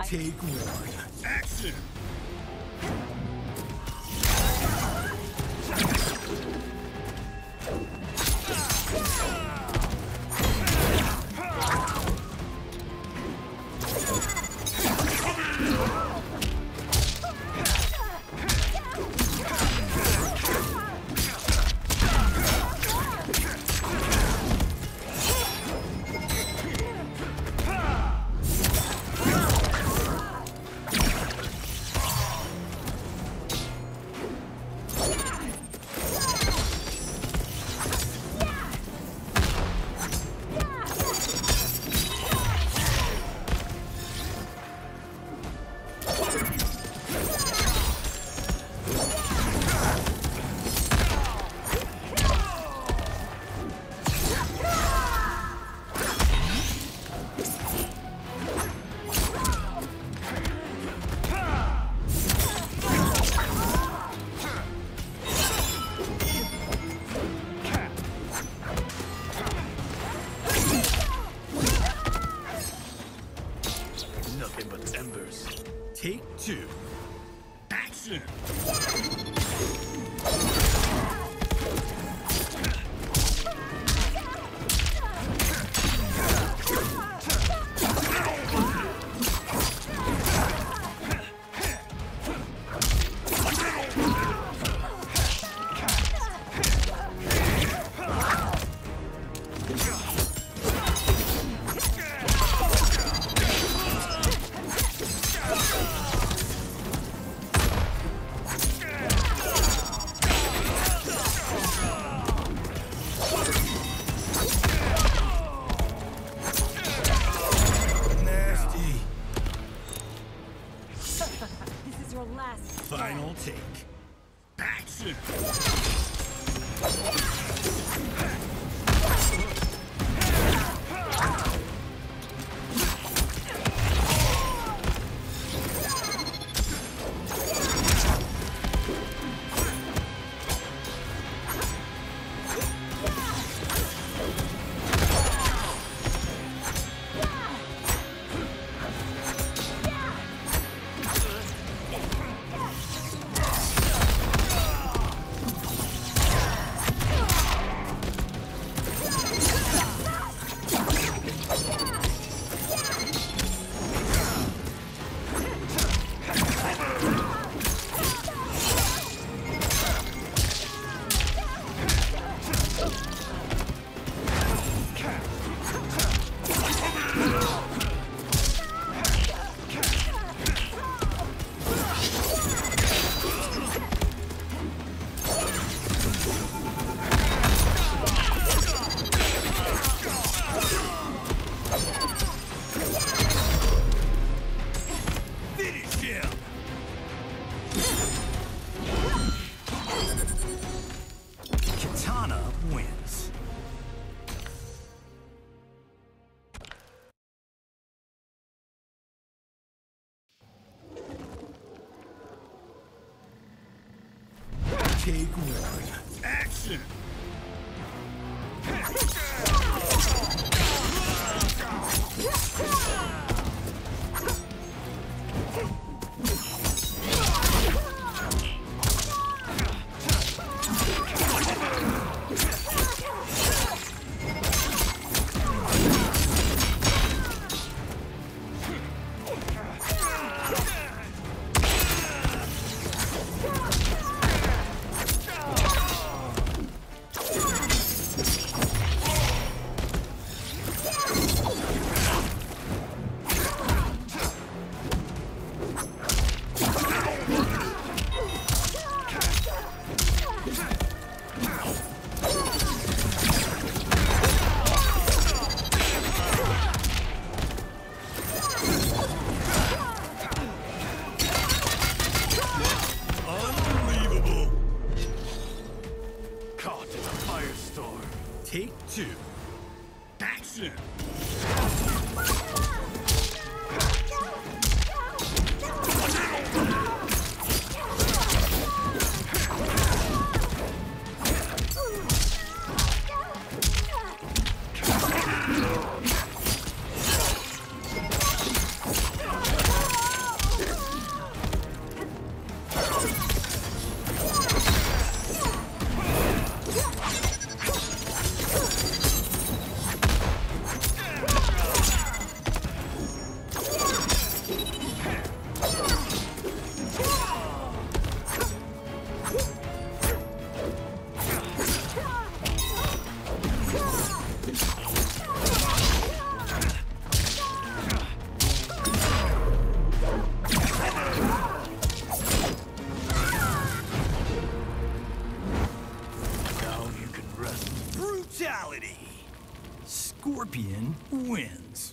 Take one. Action! Nothing but embers. Take two. Action! Final take. Action! Kitana wins. Take one. Action! Take two. Action! Scorpion wins.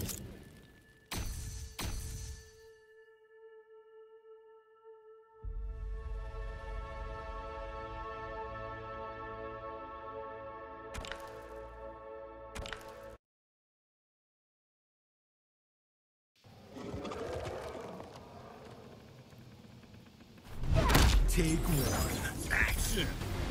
Take one. Action!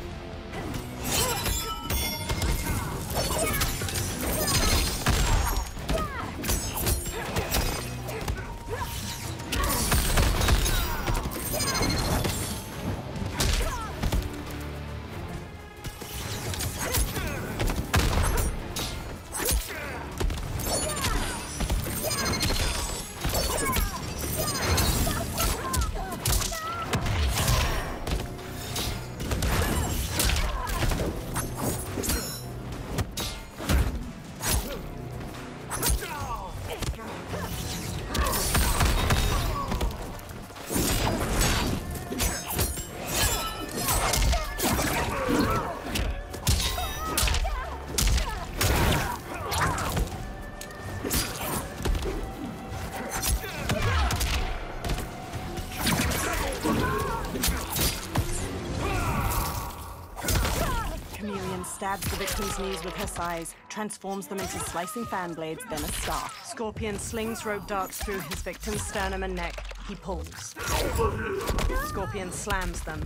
Stabs the victim's knees with her size, transforms them into slicing fan blades, then a staff. Scorpion slings rope darts through his victim's sternum and neck. He pulls. Scorpion slams them.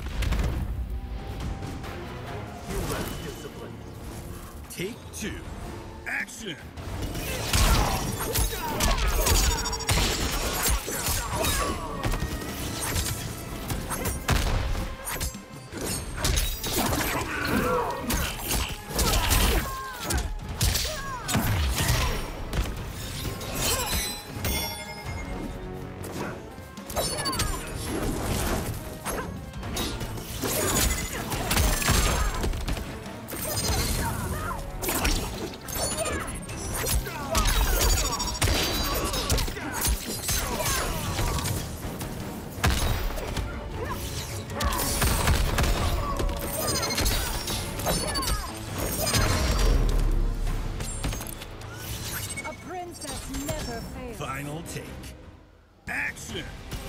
You lack discipline. Take two. Action! Final take. Action!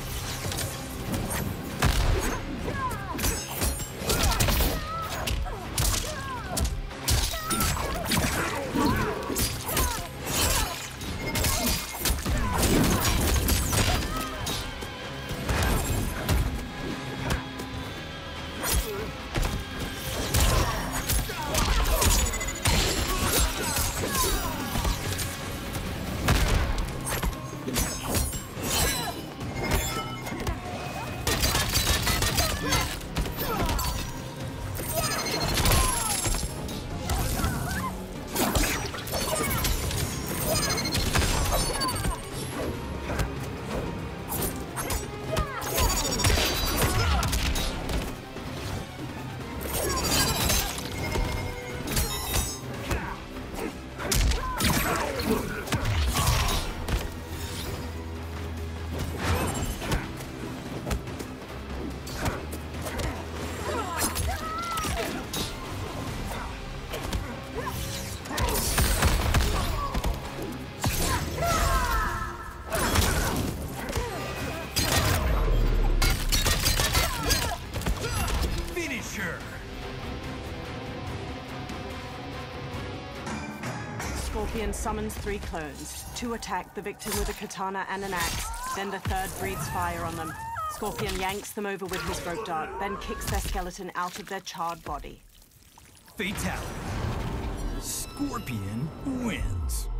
Scorpion summons 3 clones. 2 attack the victim with a katana and an axe. Then the third breathes fire on them. Scorpion yanks them over with his rope dart, then kicks their skeleton out of their charred body. Fatality. Scorpion wins.